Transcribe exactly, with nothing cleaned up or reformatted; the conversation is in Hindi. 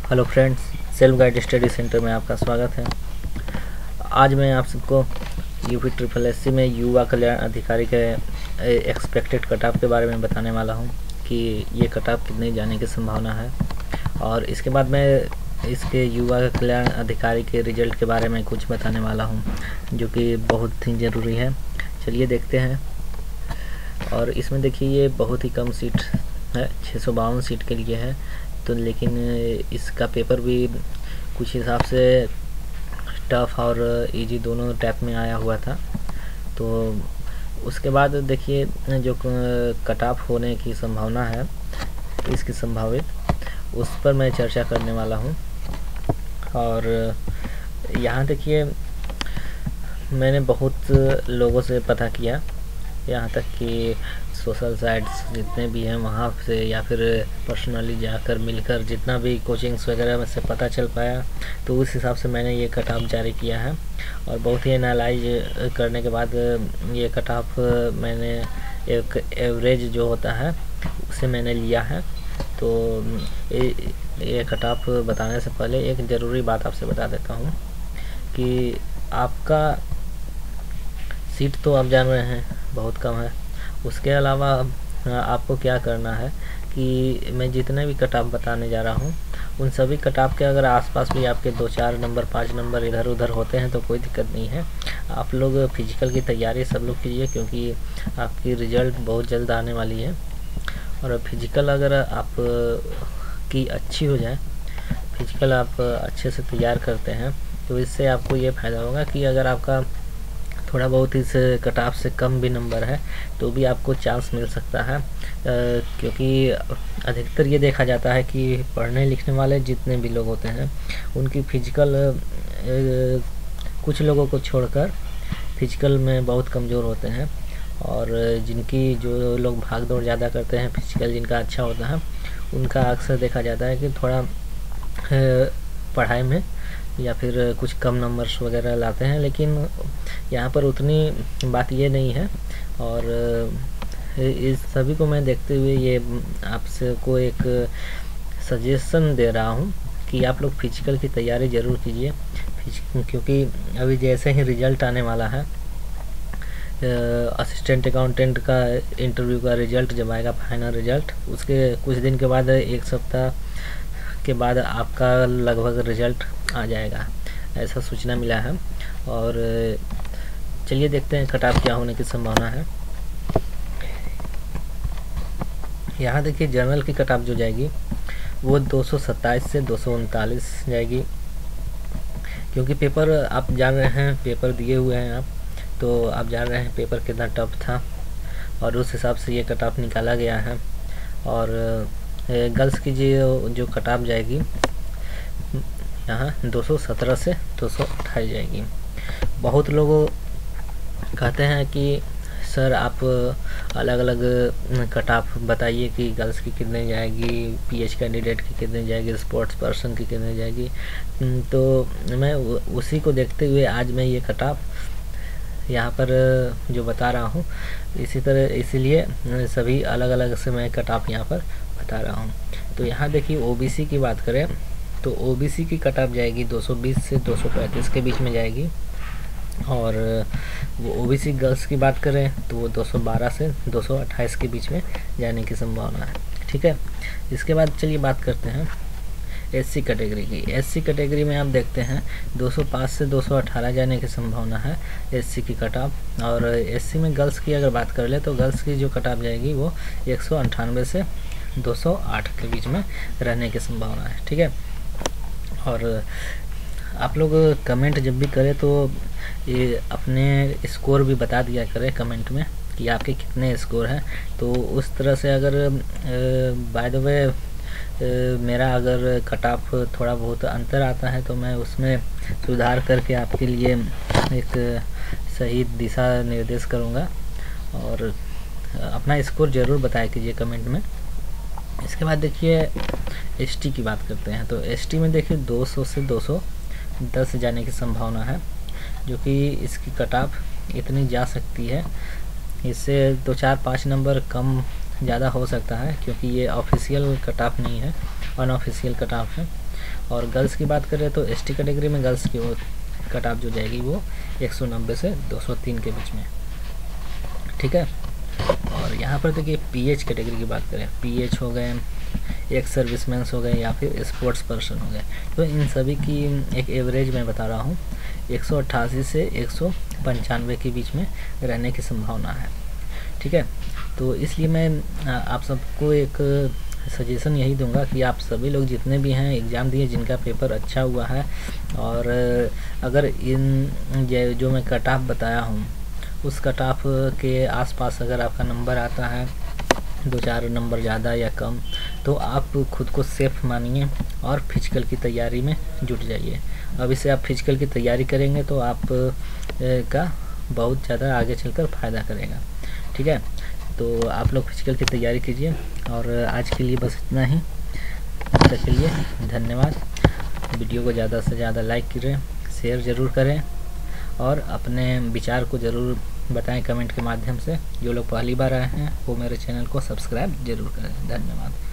Hello friends, self guide study centre में आपका स्वागत है। आज मैं आप सबको यूपी ट्रिपल एस सी में युवा कल्याण अधिकारी के एक्सपेक्टेड कटऑफ के बारे में बताने वाला हूं कि ये कटऑफ कितने जाने की संभावना है, और इसके बाद मैं इसके युवा कल्याण अधिकारी के रिजल्ट के बारे में कुछ बताने वाला हूं जो कि बहुत ही ज़रूरी है। चलिए देखते हैं। और इसमें देखिए ये बहुत ही कम सीट है, छः सौ बावन सीट के लिए है, तो लेकिन इसका पेपर भी कुछ हिसाब से टफ और इजी दोनों टाइप में आया हुआ था। तो उसके बाद देखिए जो कट ऑफ होने की संभावना है, इसकी संभावित, उस पर मैं चर्चा करने वाला हूं। और यहाँ देखिए मैंने बहुत लोगों से पता किया, यहाँ तक कि सोशल साइट्स जितने भी हैं वहाँ से या फिर पर्सनली जाकर मिलकर जितना भी कोचिंग्स वगैरह में से पता चल पाया, तो उस हिसाब से मैंने ये कट ऑफ जारी किया है। और बहुत ही एनालाइज करने के बाद ये कट ऑफ मैंने एक एवरेज जो होता है उसे मैंने लिया है। तो ये कट ऑफ बताने से पहले एक ज़रूरी बात आपसे बता देता हूँ कि आपका सीट तो आप जान रहे हैं बहुत कम है। उसके अलावा आपको क्या करना है कि मैं जितने भी कट ऑफ बताने जा रहा हूँ उन सभी कट ऑफ के अगर आसपास भी आपके दो चार नंबर पाँच नंबर इधर उधर होते हैं तो कोई दिक्कत नहीं है। आप लोग फिजिकल की तैयारी सब लोग कीजिए, क्योंकि आपकी रिज़ल्ट बहुत जल्द आने वाली है। और फिजिकल अगर आप की अच्छी हो जाए, फिजिकल आप अच्छे से तैयार करते हैं, तो इससे आपको ये फ़ायदा होगा कि अगर आपका थोड़ा बहुत इस कट ऑफ से कम भी नंबर है तो भी आपको चांस मिल सकता है, क्योंकि अधिकतर ये देखा जाता है कि पढ़ने लिखने वाले जितने भी लोग होते हैं उनकी फिजिकल कुछ लोगों को छोड़कर फिजिकल में बहुत कमज़ोर होते हैं। और जिनकी जो लोग भाग दौड़ ज़्यादा करते हैं, फिजिकल जिनका अच्छा होता है, उनका अक्सर देखा जाता है कि थोड़ा पढ़ाई में या फिर कुछ कम नंबर्स वगैरह लाते हैं। लेकिन यहाँ पर उतनी बात ये नहीं है। और इस सभी को मैं देखते हुए ये आपसे को एक सजेशन दे रहा हूँ कि आप लोग फिजिकल की तैयारी ज़रूर कीजिए, क्योंकि अभी जैसे ही रिज़ल्ट आने वाला है, असिस्टेंट अकाउंटेंट का इंटरव्यू का रिज़ल्ट जब आएगा, फाइनल रिज़ल्ट, उसके कुछ दिन के बाद, एक सप्ताह के बाद आपका लगभग रिज़ल्ट आ जाएगा, ऐसा सूचना मिला है। और चलिए देखते हैं कट ऑफ क्या होने की संभावना है। यहाँ देखिए जनरल की कट ऑफ जो जाएगी वो दो सौ सत्ताईस से दो सौ उनतालीस जाएगी, क्योंकि पेपर आप जान रहे हैं, पेपर दिए हुए हैं आप, तो आप जान रहे हैं पेपर कितना टफ था, और उस हिसाब से ये कट ऑफ निकाला गया है। और गर्ल्स की जो जो कट ऑफ जाएगी यहाँ दो सौ सत्रह से दो सौ अट्ठाईस जाएगी। बहुत लोग कहते हैं कि सर आप अलग अलग कट ऑफ बताइए कि गर्ल्स की कितने जाएगी, पीएच कैंडिडेट की कितने जाएगी, स्पोर्ट्स पर्सन की कितने जाएगी। तो मैं उसी को देखते हुए आज मैं ये कट ऑफ यहाँ पर जो बता रहा हूँ, इसी तरह इसीलिए सभी अलग अलग से मैं कट ऑफ यहाँ पर बता रहा हूँ। तो यहाँ देखिए ओबीसी की बात करें तो ओबीसी की कट ऑफ जाएगी दो सौ बीस से दो सौ पैंतीस के बीच में जाएगी। और वो ओबीसी गर्ल्स की बात करें तो वो दो सौ बारह से दो सौ अट्ठाईस के बीच में जाने की संभावना है। ठीक है, इसके बाद चलिए बात करते हैं एससी कैटेगरी की। एससी कैटेगरी में आप देखते हैं दो सौ पाँच से दो सौ अठारह जाने की संभावना है एससी की कट ऑफ। और एससी में गर्ल्स की अगर बात कर ले तो गर्ल्स की जो कट ऑफ जाएगी वो एक सौ अंठानवे से दो सौ आठ के बीच में रहने की संभावना है। ठीक है, और आप लोग कमेंट जब भी करें तो ये अपने स्कोर भी बता दिया करें कमेंट में कि आपके कितने स्कोर हैं। तो उस तरह से अगर बाय द वे मेरा अगर कट ऑफ थोड़ा बहुत अंतर आता है तो मैं उसमें सुधार करके आपके लिए एक सही दिशा निर्देश करूँगा। और अपना स्कोर ज़रूर बताया कीजिए कमेंट में। इसके बाद देखिए एसटी की बात करते हैं। तो एसटी में देखिए दो सौ से दो सौ दस जाने की संभावना है, जो कि इसकी कट ऑफ इतनी जा सकती है। इससे दो चार पाँच नंबर कम ज़्यादा हो सकता है, क्योंकि ये ऑफिशियल कट ऑफ नहीं है, अनऑफिशियल कट ऑफ है। और गर्ल्स की बात करें तो एसटी कैटेगरी में गर्ल्स की कट ऑफ जो जाएगी वो एक सौ नब्बे से दो सौ तीन के बीच में, ठीक है। और यहाँ पर देखिए पीएच कैटेगरी की बात करें, पीएच हो गए, एक सर्विसमैन हो गए या फिर स्पोर्ट्स पर्सन हो गए, तो इन सभी की एक एवरेज मैं बता रहा हूँ एक सौ अट्ठासी से एक सौ पंचानवे के बीच में रहने की संभावना है, ठीक है। तो इसलिए मैं आप सबको एक सजेशन यही दूंगा कि आप सभी लोग जितने भी हैं एग्ज़ाम दिए जिनका पेपर अच्छा हुआ है, और अगर इन जो मैं कट ऑफ बताया हूँ उस कट ऑफ के आसपास अगर आपका नंबर आता है दो चार नंबर ज़्यादा या कम, तो आप खुद को सेफ मानिए और फिजिकल की तैयारी में जुट जाइए। अब इससे आप फिजिकल की तैयारी करेंगे तो आप का बहुत ज़्यादा आगे चलकर फ़ायदा करेगा, ठीक है। तो आप लोग फिजिकल की तैयारी कीजिए, और आज के लिए बस इतना ही। तब तक के लिए धन्यवाद। वीडियो को ज़्यादा से ज़्यादा लाइक करें, शेयर ज़रूर करें, और अपने विचार को ज़रूर बताएं कमेंट के माध्यम से। जो लोग पहली बार आए हैं वो मेरे चैनल को सब्सक्राइब ज़रूर करें। धन्यवाद।